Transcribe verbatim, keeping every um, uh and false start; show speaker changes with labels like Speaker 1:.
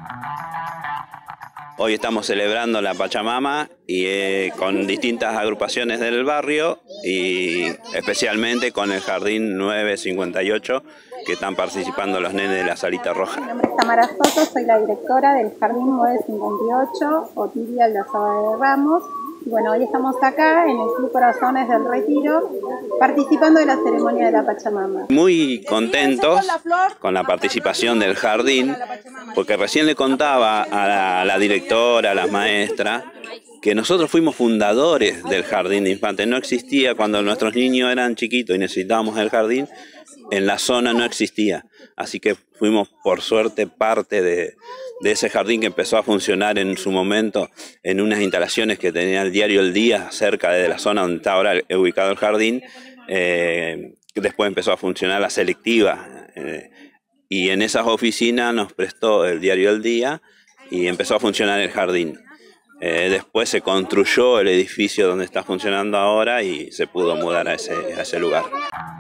Speaker 1: Hoy estamos celebrando la Pachamama y eh, con distintas agrupaciones del barrio y especialmente con el Jardín nueve cincuenta y ocho que están participando los nenes de la Salita Roja.
Speaker 2: Mi nombre es Tamara Soto, soy la directora del Jardín nueve cincuenta y ocho, Otilia Aldazaba de Ramos. Y bueno, hoy estamos acá en el Club Corazones del Retiro participando de la ceremonia de la Pachamama.
Speaker 1: Muy contentos con la participación del jardín, porque recién le contaba a la, a la directora, a las maestras, que nosotros fuimos fundadores del jardín de infantes. No existía cuando nuestros niños eran chiquitos y necesitábamos el jardín, en la zona no existía. Así que fuimos, por suerte, parte de, de ese jardín que empezó a funcionar en su momento en unas instalaciones que tenía el diario El Día, cerca de la zona donde está ahora ubicado el jardín. Eh, después empezó a funcionar la selectiva. Eh, y en esas oficinas nos prestó el diario El Día y empezó a funcionar el jardín. Eh, después se construyó el edificio donde está funcionando ahora y se pudo mudar a ese, a ese lugar.